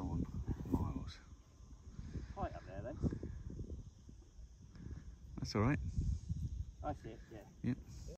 on miles. Right up there then. That's all right. I see it, yeah. Yep.